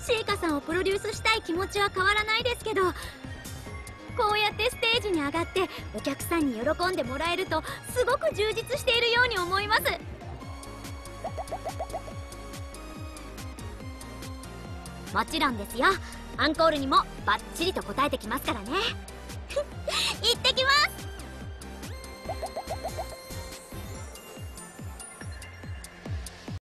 シエカさんをプロデュースしたい気持ちは変わらないですけど、こうやってステージに上がってお客さんに喜んでもらえるとすごく充実しているように思います。もちろんですよ、アンコールにもバッチリと答えてきますからね。